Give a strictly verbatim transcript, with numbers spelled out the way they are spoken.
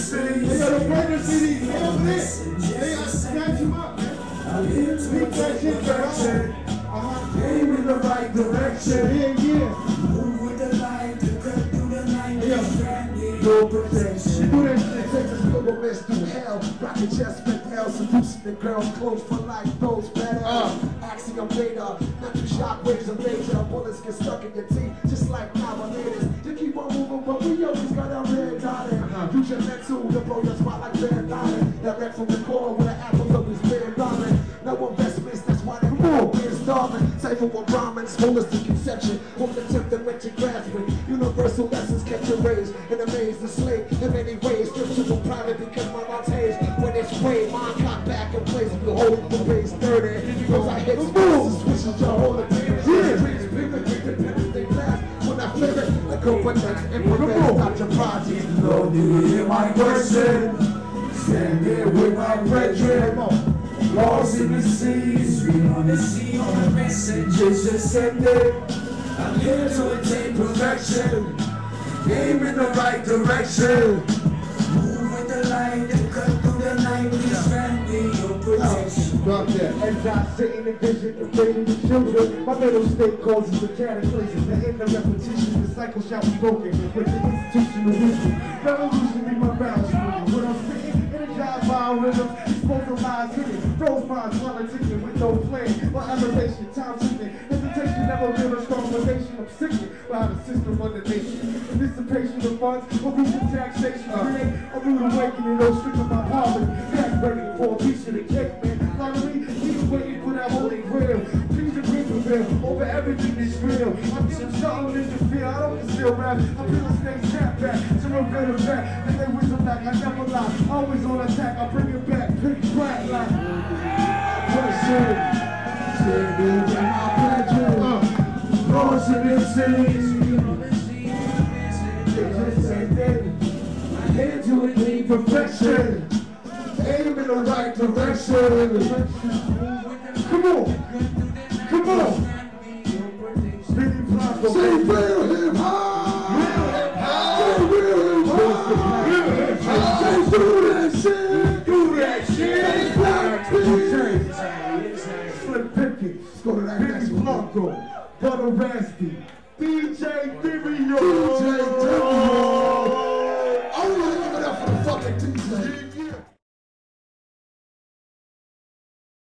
They got a burner C D. Get over there. They got to snatch him up, man. I'm here to Beat that shit perfection. Uh-huh. Aim in the right direction. Yeah, yeah. Move with the light, to cut through the night. Yeah. No protection. Do that shit. Take this little mess through hell. Rockin' chest with hell. Seducing the girls close for life. Those better. Uh. Axiom radar. Not two shockwaves of nature. Bullets get stuck in your teeth. Just like navigators. You keep on moving, but we always got our red dotted. Uh-huh. Use your mental to blow your spot like red dotted. That red from the core where the apples always red dotted. No investments, that's why they more is starving. Cypher with Brahmins, holistic conception. Won't attempt to make you grasp it. Universal lessons kept you raised and amazed and slave in many ways. Scriptural private because my lattes when it's way, mine got back in place. You hold the base thirty. Because I hit schools, switches your whole appearance. When I flip it, I go for next and prevent. Stop your project. Lord, do you hear my question? Stand there with my brethren. Lost in the seas, we on the sea, on the messages ascended. I'm here to attain perfection. Aim in the right direction. Move with the light and cut through the night. Please grant me your protection. Drop that. As I sit in the vision of fading the children, my mental state causes a cataclysm. The end of repetition, the cycle shall be broken with the institutional wisdom. Revolution in my balance. When I'm sitting, energized by a rhythm, exposing lies hidden, froze minds politicking with no plan. My elevation, time ticking, hesitation never been a strong foundation. I'm sickened by the system of the nation. Dissipation of funds, overreaching taxation, create a rude awakening, no stricken by poverty. Back breaking for a piece of the cake, man. Lottery, he's waiting for that holy grail. Please agree prevail over everything that's real. I feel something in the field, I don't conceal rap. I feel a snake snap back to reveal the fact that they wisdom back. I never lie, always on attack. I bring it back, pick flat like Question. Standing with my brethren. Lost in the seas. They just said that. Here to attain perfection. Aim in the right direction. Come on. Come on. Say real hip hop. Real hip hop. Say real hip hop. Say do that shit. Do that shit. Black people. Slim Pickens, Let's go to that next one. Blanco, Butter Raspy, D J Theory.